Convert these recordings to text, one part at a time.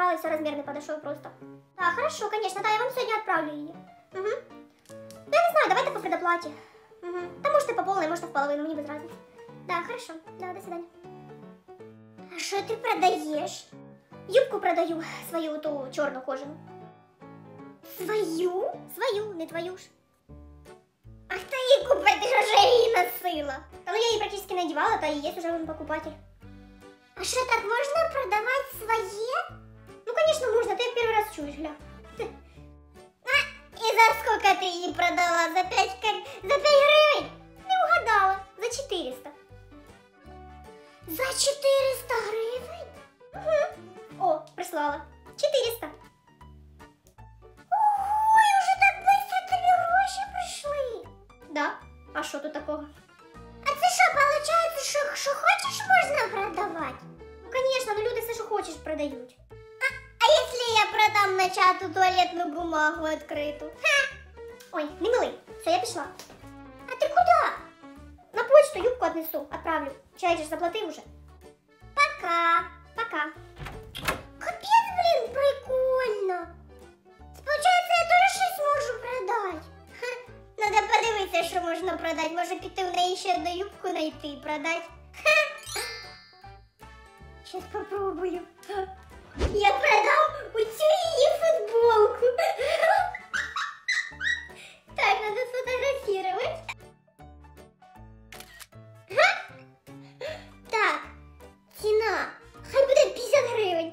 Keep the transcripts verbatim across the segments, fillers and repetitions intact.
испугалась, размер не подошел просто. Да, хорошо, конечно, да, я вам сегодня отправлю ее. Угу. Ну, я не знаю, давайте по предоплате. Угу. Да, может, и по полной, может, и в половину, мне без разницы. Да, хорошо, да, до свидания. А что ты продаешь? Юбку продаю, свою ту черную кожаную. Свою? Свою, не твою ж. А хто її купить? Ти ж вже її носила. Та ну я її практично не одягала, та і є вже один покупатель. А що, так можна продавати своє? Ну, конечно, можно, ты первый раз чуешь, гля. А, и за сколько ты її продала? За пять, за пять гривень? Не угадала. За четыреста. За четыреста гривень? Угу. О, прислала. четыреста. Ой, уже так быстро тобі гроші прийшли. Да? А що тут такого? А це що, получается, що, що хочеш можна продавати? Ну, конечно, ну люди все, що хочеш, продають. А если я продам на чату туалетную бумагу открытую? Ха! Ой, не милый, все, я пошла. А ты куда? На почту юбку отнесу, отправлю. Человек же заплатил уже. Пока, пока. Капец, блин, прикольно. Получается, я тоже щось можу продать. Ха. Надо подивитися, що можна продати. Може піти в неї ще одну юбку знайти і продати. Ха. Сейчас попробую. Я продам у цю її футболку. Так, надо сфотографировать. Так, ціна. Хай буде п'ятдесят гривень.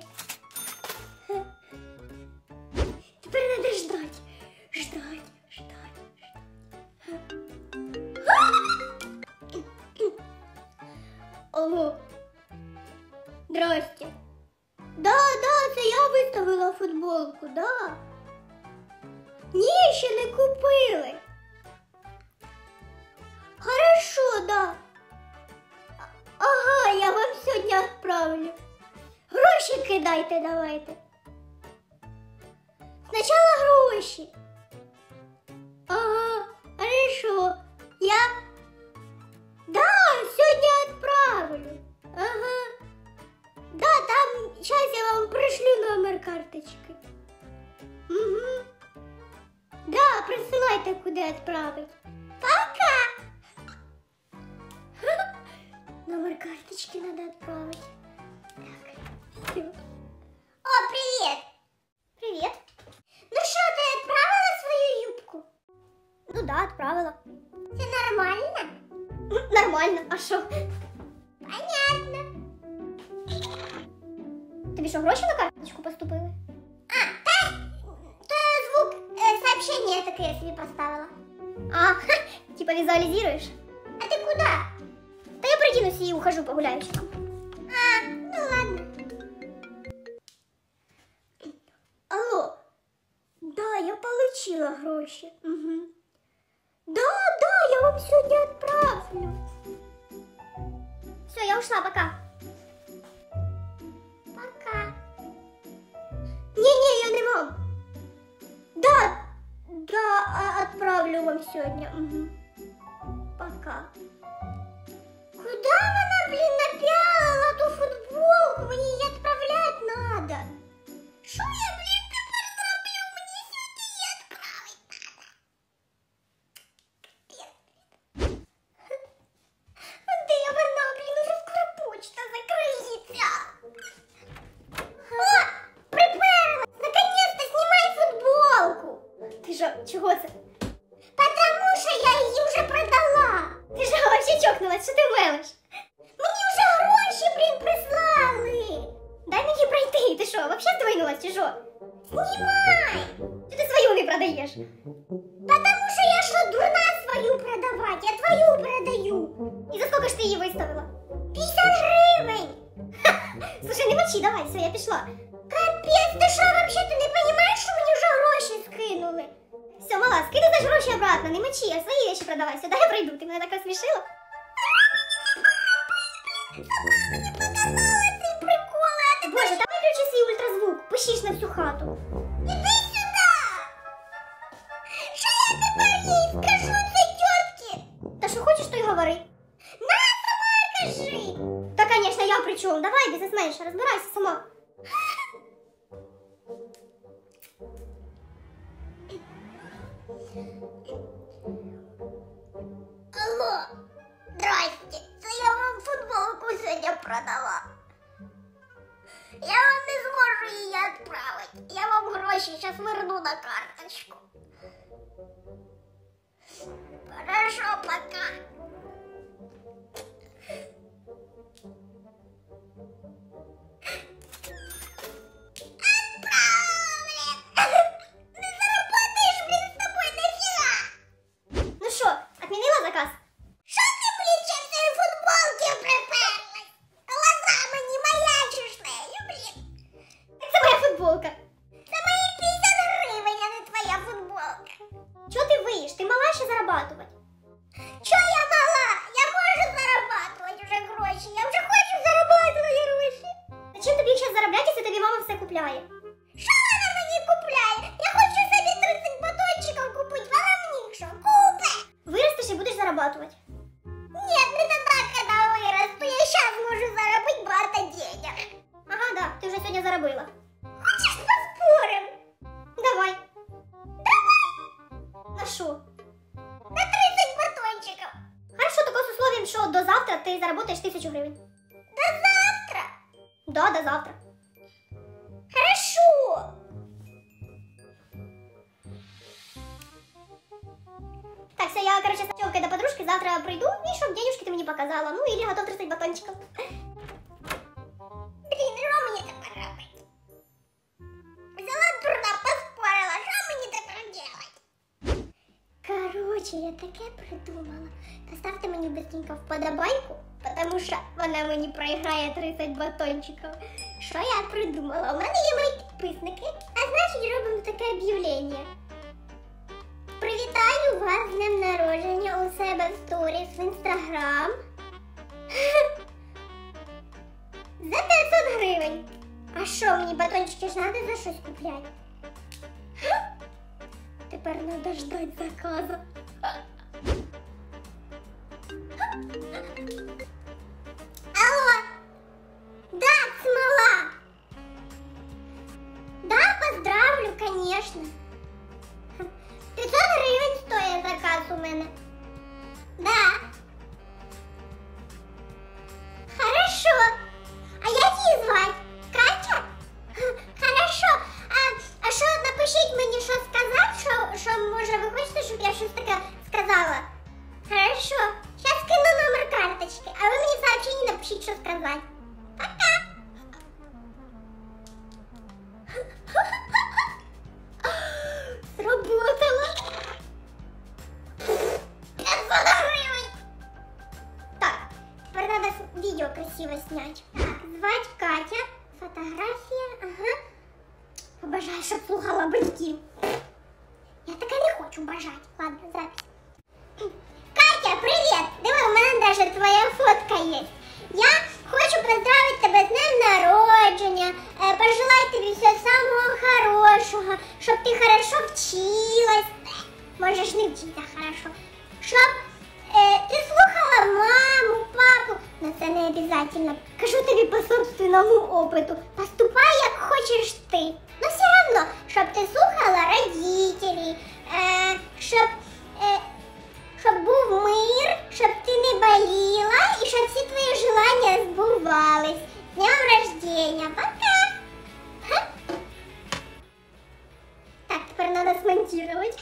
Тепер надо ждать. Ждать, ждать, ждать. Ого. Здрасте. Да, да, це я виставила футболку, да. Ні, ще не купили. Хорошо, да. Ага, я вам сьогодні відправлю. Гроші кидайте, давайте. Спочатку гроші. Ага, хорошо. Я... Да, сьогодні відправлю. Ага. Да, там, сейчас я вам пришлю номер карточки. Угу. Да, присылайте, куда отправить. Пока! Номер карточки надо отправить. Так, все. О, привет! Привет. Ну что, ты отправила свою юбку? Ну да, отправила. Все нормально? Нормально, а что? Понятно. Тобі що, гроші на карточку поступили? А, та, то звук э, сообщения таке я собі поставила. А, ха, типа визуализируешь? А ты куда? Да я пройденусь и ухожу погуляю. А, ну ладно. Алло. Да, я получила гроші. Угу. Да, да, я вам сегодня отправлю. Все, я ушла, пока. Пока. Не-не, я не вам. Да, да, отправлю вам сегодня. Угу. Пока. Куда она, блин, напялила ту футболку? Мне ее отправлять надо. Что я, блин, теперь зроблю? Мне сегодня ее отправить надо. Где вона, блин, уже скоро почта закроется. О, приперлась! Наконец-то снимай футболку! Ты что, чего это? Потому что я ее уже продала! Ты что, вообще чокнулась? Что ты мелешь? Мне уже гроши, блин, прислали! Дай мне пройти, ты что, вообще сдвинулась, ты что? Снимай! Что ты свою не продаешь? Потому что я что, дурна свою продавать? Я твою продаю! И за сколько ж ты ее выставила? пятьдесят гривен! Слушай, не мочи, давай, все, я пішла. Капець, ти що, взагалі, ти не розумієш, що мені вже гроші скинули? Все, мала, скидай за гроші обратно, не мочи, а свої речі продавай. Сюди я пройду, ти мене так розсмішила. Мені показала ці приколи, а ти... Боже, давай включи свій ультразвук, пишиш на всю хату. Іди сюди! Що я тепер їй скажу, це тітки? Та що хочеш, то й говори. На, сама кажи! Да, конечно, я при чем? Давай, бизнесменша, разбирайся сама. Алло, здрасте, це я вам футболку сьогодні продала. Я вам не зможу її відправити. Я вам гроші зараз верну на карточку. Хорошо, пока. Зарабатывать. Чё я мала? Я можу зарабатывать уже гроші. Я вже хочу зарабатывать гроші. Зачем тобі їх зараз заробляти, якщо тобі мама все купляє? Що вона мені купляє? Я хочу собі тридцять батончиків купити. Вона мені що купе? Виростеш і будеш зарабатывать. Нет, не тогда, когда виросту. Я сейчас можу заробити багато денег. Ага, да, ти вже сьогодні заробила. Хочеш поспорим? Давай. Давай. На що? На тридцать батончиков. Хорошо, только с условием, что до завтра ты заработаешь тысячу гривен. До завтра? Да, до завтра. Хорошо. Так, все, я, короче, с челкой до подружки завтра приду, и чтоб денежки ты мне показала. Ну, или готов тридцать батончиков. Блин, что мне тепер робити? Взяла дурна, поспорила, что мне тепер делать? Короче, я таке придумала. Поставте мені быстренько вподобайку, потому що вона мені проіграє тридцять батончиків. Що я придумала? У мене є мої підписники, а значить робимо таке об'явлення. Привітаю вас з днем народження у себе в сторіс в Інстаграм. За п'ятсот гривень. А що, мені батончики ж треба за щось купляти? Тепер надо ждать заказа. Алло. Да, смола. Да, поздравлю, конечно. п'ятсот гривень стоїть заказ у мене. Да. Хорошо. А як її звати? Катя? Хорошо. А, а що, напишіть мені, що сказати, що, що, може, ви хочете, щоб я щось таке сказала? Хорошо. Сейчас кину номер карточки, а ви мені в сообщении напишіть, що сказати. Пока. Сработало. п'ятсот гривень. Так, тепер надо видео красиво снять. Так, звать Катя. Фотографія, ага. Побажаю, щоб слухала батьків. Я таке не хочу бажати. Ладно, запись. Катя, привіт! Диви, у мене навіть твоя фотка є. Я хочу поздравити тебе з днем народження, пожелати тобі всього самого хорошого, щоб ти хорошо вчилась. Можеш не вчитися хорошо. Щоб е, ти слухала маму, папу. Но це не обов'язково. Кажу тобі по собственному опиту. Поступай, як хочеш ти. Но все равно, щоб ти слухала родителей, е, щоб... Е, щоб був мир, щоб ти не боліла і щоб всі твої желання збувались. З днем рождения. Пока! Ха? Так, тепер треба смонтувати.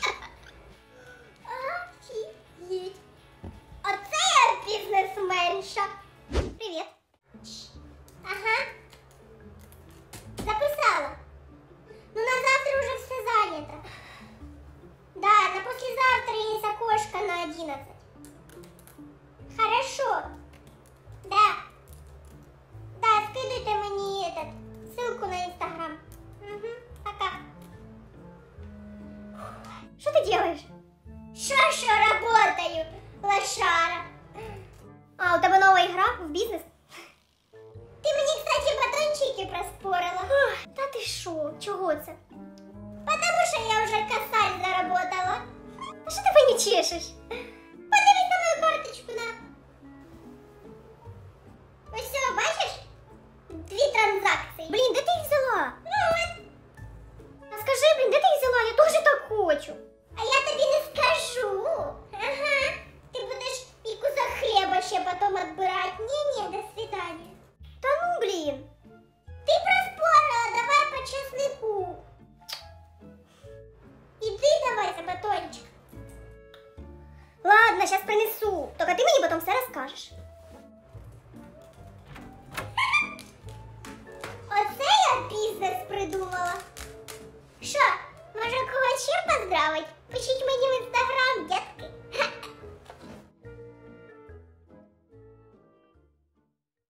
Офігеть. Оце я бізнесменша. Привіт. Ага. Записала. Ну на завтра уже все занято. Да, на послезавтра есть окошко на одиннадцать. Хорошо. Да. Да, скидывайте мне этот зараз принесу. Тільки ти мені потім все розкажеш.